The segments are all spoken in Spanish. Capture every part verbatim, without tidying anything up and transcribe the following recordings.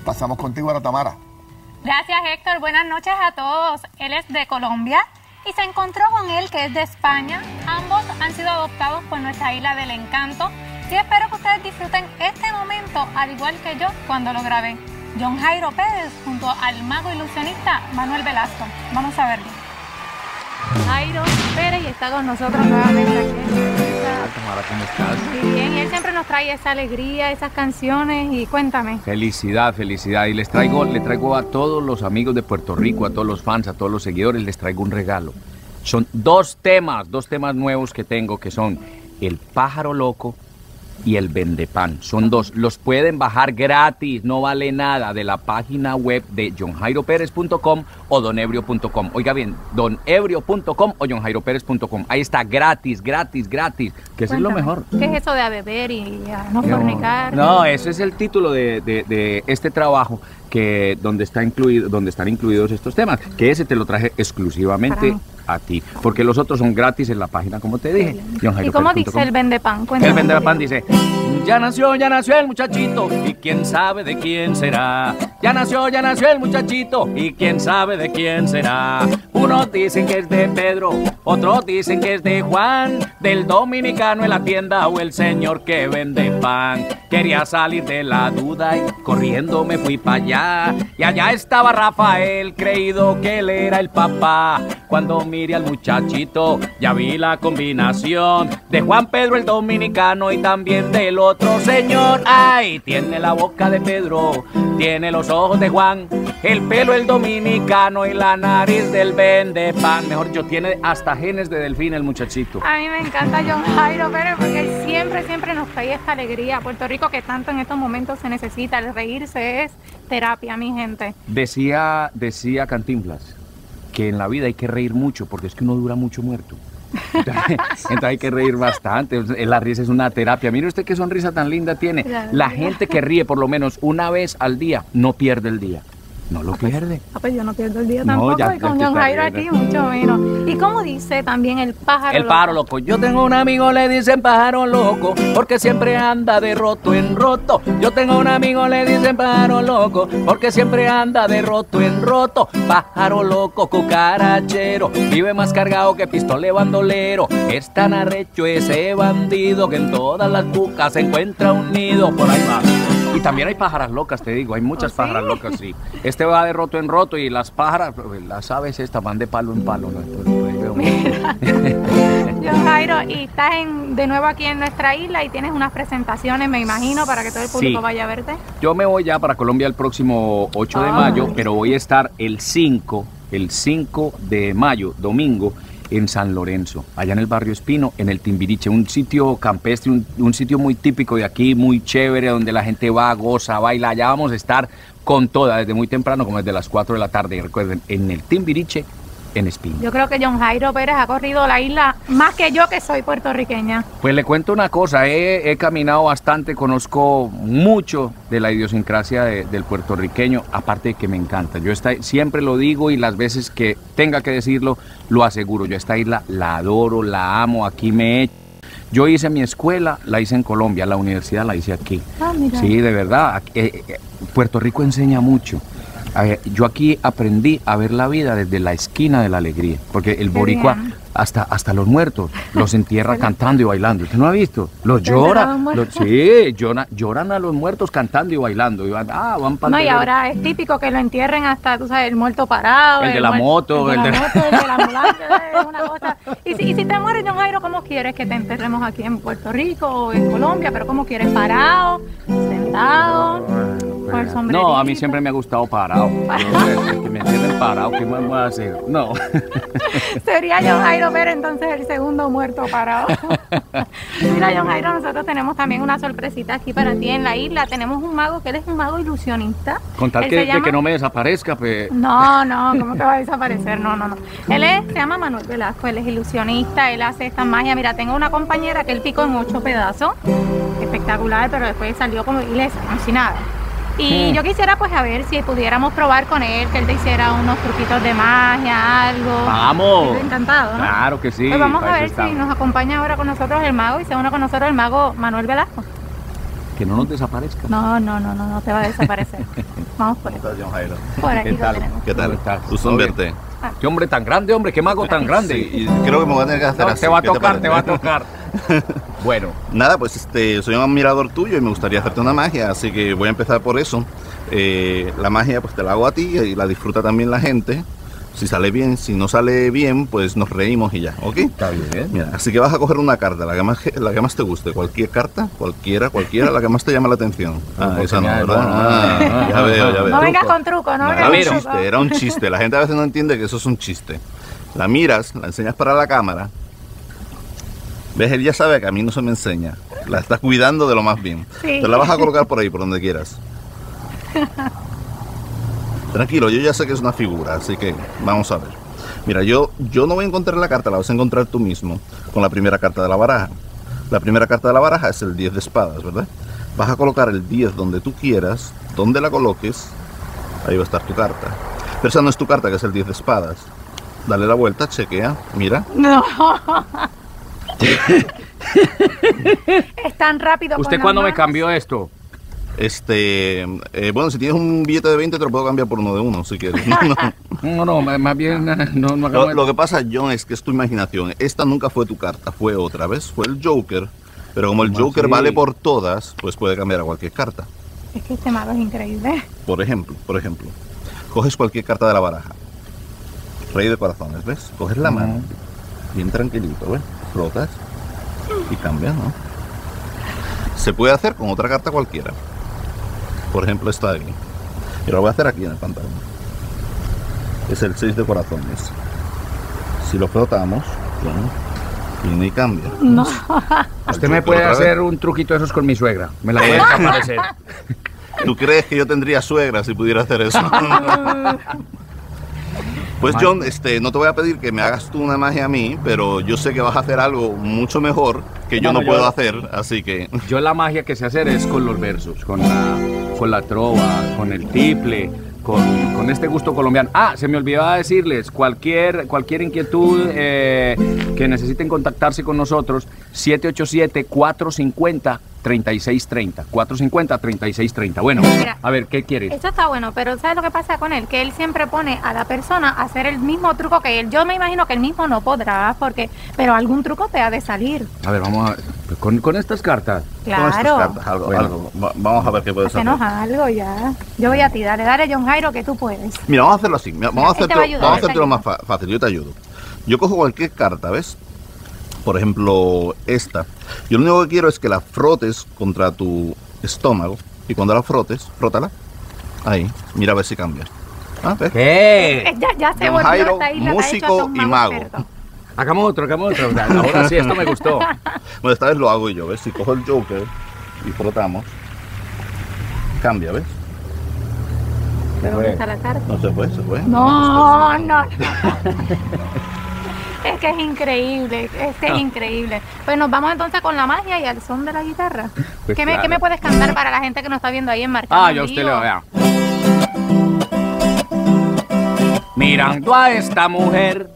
Pasamos contigo ahora, Tamara. Gracias, Héctor. Buenas noches a todos. Él es de Colombia y se encontró con él, que es de España. Ambos han sido adoptados por nuestra Isla del Encanto y espero que ustedes disfruten este momento, al igual que yo, cuando lo grabé. John Jairo Pérez junto al mago ilusionista Manuel Velasco. Vamos a verlo. Jairo Pérez y está con nosotros nuevamente aquí. Tamara, ¿cómo estás? Muy bien, y él siempre nos trae esa alegría, esas canciones, y cuéntame. Felicidad, felicidad. Y les traigo, le traigo a todos los amigos de Puerto Rico, a todos los fans, a todos los seguidores, les traigo un regalo. Son dos temas, dos temas nuevos que tengo, que son El Pájaro Loco y El Vendepan. Son dos, los pueden bajar gratis, no vale nada, de la página web de john jairo pérez punto com o don ebrio punto com. Oiga bien, don ebrio punto com o john jairo pérez punto com. Ahí está, gratis, gratis, gratis, que eso es lo mejor. ¿Qué es eso de a beber y a no fornicar? No, ese es el título de, de, de este trabajo, que donde está incluido, donde están incluidos estos temas, que ese te lo traje exclusivamente a ti, porque los otros son gratis en la página, como te dije. ¿Y cómo dice el vendepan? El vendepan dice: ya nació, ya nació el muchachito, y quién sabe de quién será. Ya nació, ya nació el muchachito, y quién sabe de quién será. Unos dicen que es de Pedro, otros dicen que es de Juan, del dominicano en la tienda o el señor que vende pan. Quería salir de la duda y corriendo me fui para allá, y allá estaba Rafael, creído que él era el papá. Cuando miré al muchachito, ya vi la combinación de Juan Pedro el dominicano y también del otro señor. Ay, tiene la boca de Pedro, tiene los ojos de Juan, el pelo el dominicano y la nariz del vendepan. Mejor yo, tiene hasta genes de delfín el muchachito. A mí me encanta John Jairo Pérez porque él siempre, siempre nos trae esta alegría. Puerto Rico, que tanto en estos momentos se necesita. El reírse es terapia, mi gente. Decía, decía Cantinflas que en la vida hay que reír mucho, porque es que uno dura mucho muerto. Entonces, entonces hay que reír bastante. La risa es una terapia. Mire usted qué sonrisa tan linda tiene. La gente que ríe por lo menos una vez al día no pierde el día. No lo pierde. Ah, pues yo no pierdo el día tampoco, no, ya, y con John Jairo aquí mucho menos. Y como dice también el pájaro El pájaro loco. loco. Yo tengo un amigo, le dicen pájaro loco, porque siempre anda de roto en roto. Yo tengo un amigo, le dicen pájaro loco, porque siempre anda de roto en roto. Pájaro loco, cucarachero, vive más cargado que pistole bandolero. Es tan arrecho ese bandido que en todas las cucas se encuentra un nido. Por ahí va. Y también hay pájaras locas, te digo, hay muchas ¿Oh, pájaras sí? locas, sí. Este va de roto en roto y las pájaras, las aves estas van de palo en palo. ¿No? Por, por ahí veo. John Jairo, y estás en, de nuevo aquí en nuestra isla y tienes unas presentaciones, me imagino, para que todo el público sí. vaya a verte. Yo me voy ya para Colombia el próximo ocho de mayo, pero voy a estar el cinco, el cinco de mayo, domingo, en San Lorenzo, allá en el barrio Espino, en el Timbiriche, un sitio campestre, un, un sitio muy típico de aquí, muy chévere, donde la gente va, goza, baila. Allá vamos a estar con toda, desde muy temprano, como desde las cuatro de la tarde. Y recuerden, en el Timbiriche, en Espino. Yo creo que John Jairo Pérez ha corrido la isla más que yo, que soy puertorriqueña. Pues le cuento una cosa, he, he caminado bastante, conozco mucho de la idiosincrasia de, del puertorriqueño, aparte de que me encanta. Yo esta, siempre lo digo y las veces que tenga que decirlo, lo aseguro. Yo esta isla la adoro, la amo, aquí me he... Yo hice mi escuela, la hice en Colombia, la universidad la hice aquí. Ah, mira. Sí, de verdad, eh, eh, Puerto Rico enseña mucho. Eh, yo aquí aprendí a ver la vida desde la esquina de la alegría, porque el boricua hasta, hasta los muertos los entierra cantando y bailando. ¿Usted no ha visto? Los llora, los, sí, lloran, lloran a los muertos cantando y bailando. Y van, ah, van no, y ahora es típico que lo entierren hasta, tú sabes, el muerto parado. El, el de la moto. El de la moto, el de la ambulancia, es una cosa. Y si, y si te mueres, John Jairo, ¿cómo quieres que te enterremos aquí en Puerto Rico o en Colombia? ¿Pero cómo quieres? ¿Parado? ¿Sentado? No, a mí siempre me ha gustado parado. Yo, que me entienden parado, ¿qué más voy a hacer? No. Sería John Jairo Pérez entonces el segundo muerto parado. Mira, John Jairo, nosotros tenemos también una sorpresita aquí para ti en la isla. Tenemos un mago, que él es un mago ilusionista. Con tal que, llama... que no me desaparezca, pues... No, no, ¿cómo te va a desaparecer? No, no, no. Él es, se llama Manuel Velasco, él es ilusionista, él hace esta magia. Mira, tengo una compañera que él picó en ocho pedazos. Espectacular, pero después salió como ilesa, como si nada. Y yo quisiera pues a ver si pudiéramos probar con él, que él te hiciera unos truquitos de magia, algo. ¡Vamos! Estoy encantado, ¿no? Claro que sí. Pues vamos a ver si nos acompaña ahora con nosotros el mago y se une con nosotros el mago Manuel Velasco. Que no nos desaparezca. No, no, no, no, no te va a desaparecer. Vamos por eso. John Jairo. Por aquí ¿Qué lo tal? tenemos. ¿Qué tal? ¿Cómo estás? Gusto en verte. Qué hombre tan grande, hombre, qué mago tan grande. Sí, y creo que me voy a tener que hacer No, así. te va a ¿Qué tocar, parece? te va a tocar. Bueno, Nada, pues este, soy un admirador tuyo y me gustaría hacerte una magia, así que voy a empezar por eso. Eh, la magia pues te la hago a ti y la disfruta también la gente. Si sale bien, si no sale bien, pues nos reímos y ya, ¿ok? está bien. Mira, así que vas a coger una carta, la que más, la que más te guste, cualquier carta, cualquiera, cualquiera, la que más te llama la atención. Ah, No, esa no, no, ¿verdad? no, Ah, no, ya no, veo, ya no, veo. No vengas truco. con truco, no No, vengas era con un truco. chiste, era un chiste. La gente a veces no entiende que eso es un chiste. La miras, la enseñas para la cámara. ¿Ves? Él ya sabe que a mí no se me enseña. La estás cuidando de lo más bien. Sí. Te la vas a colocar por ahí, por donde quieras. Tranquilo, yo ya sé que es una figura, así que vamos a ver. Mira, yo, yo no voy a encontrar la carta, la vas a encontrar tú mismo con la primera carta de la baraja. La primera carta de la baraja es el diez de espadas, ¿verdad? Vas a colocar el diez donde tú quieras, donde la coloques, ahí va a estar tu carta. Pero esa no es tu carta, que es el diez de espadas. Dale la vuelta, chequea, mira. No. Es tan rápido. con ¿Usted las cuándo me manos. cambió esto? Este, eh, bueno, si tienes un billete de veinte te lo puedo cambiar por uno de uno, si quieres. No, no. No, no, más más bien no, no Lo, hagamos- lo que pasa, John, es que es tu imaginación. Esta nunca fue tu carta, fue otra vez. Fue el Joker. Pero como el ¿Cómo Joker así? vale por todas, pues puede cambiar a cualquier carta. Es que este mago es increíble. Por ejemplo, por ejemplo, coges cualquier carta de la baraja. Rey de corazones, ¿ves? Coges la mano, bien tranquilito, ¿ves? Frotas y cambias, ¿no? Se puede hacer con otra carta cualquiera. Por ejemplo, esta de aquí. Y lo voy a hacer aquí en el pantalón. Es el seis de corazones. Si lo frotamos, bueno, viene y cambia. No. Usted me Joker puede otra vez. hacer un truquito de esos con mi suegra. Me la puede desaparecer. ¿Tú crees que yo tendría suegra si pudiera hacer eso? Pues John, este, no te voy a pedir que me hagas tú una magia a mí, pero yo sé que vas a hacer algo mucho mejor que yo Bueno, no yo- puedo hacer, así que Yo la magia que sé hacer es con los versos, con la, con la trova, con el tiple, con, con este gusto colombiano. Ah, se me olvidaba decirles, cualquier, cualquier inquietud eh, que necesiten contactarse con nosotros, siete ocho siete, cuatro cinco cero, tres seis tres cero. cuatro cinco cero, tres seis tres cero. Bueno, Mira. a ver, ¿qué quieres? Esto está bueno, pero ¿sabes lo que pasa con él? Que él siempre pone a la persona a hacer el mismo truco que él. Yo me imagino que él mismo no podrá, porque, pero algún truco te ha de salir. A ver, vamos a ver. Pues Con, con estas cartas. con estas Claro. cartas, algo, Bueno. algo. Va- vamos a ver qué puedes hacer. Hacenos algo ya. Yo voy a ti, dale, dale, John Jairo, que tú puedes. Mira, vamos a hacerlo así. Mira, vamos a Este hacerte, va a ayudar, vamos a este hacértelo ayuda. más fa- fácil, yo te ayudo. Yo cojo cualquier carta, ¿ves? Por ejemplo, esta. Yo lo único que quiero es que la frotes contra tu estómago. Y cuando la frotes, frótala. Ahí, mira a ver si cambia. ¿Ah, ves? ¿Qué? Eh, Ya, ya se John volvió Jairo, esta isla, te ha músico hecho hasta un y mago. experto. Hagamos otro, hagamos otro. Ahora sí, esto me gustó. Bueno, esta vez lo hago yo, ¿ves? Si cojo el Joker y frotamos, cambia, ¿ves? ¿Pero dónde está la carta? No se fue, se fue. No, no. Es que es increíble, este es increíble. Pues nos vamos entonces con la magia y al son de la guitarra. Pues ¿Qué, me, claro. ¿Qué me puedes cantar para la gente que nos está viendo ahí en Marcando Ah, en yo a usted Vivo? le vea. Mirando a esta mujer,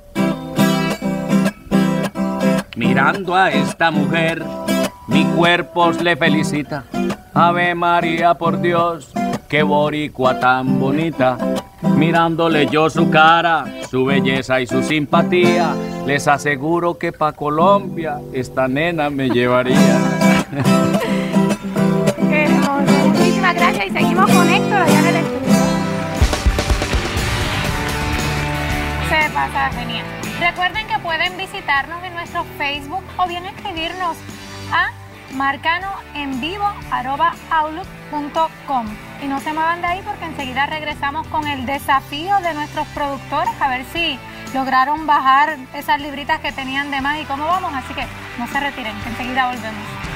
mirando a esta mujer, mi cuerpo le felicita. Ave María, por Dios, qué boricua tan bonita. Mirándole yo su cara, su belleza y su simpatía, les aseguro que pa' Colombia esta nena me llevaría. Qué hermoso. Muchísimas gracias y seguimos con Héctor allá en el estudio. Se pasa genial. Recuerden que pueden visitarnos en nuestro Facebook o bien escribirnos a marcanoenvivo arroba outlook punto com. Y no se muevan de ahí porque enseguida regresamos con el desafío de nuestros productores a ver si lograron bajar esas libritas que tenían de más y cómo vamos. Así que no se retiren, que enseguida volvemos.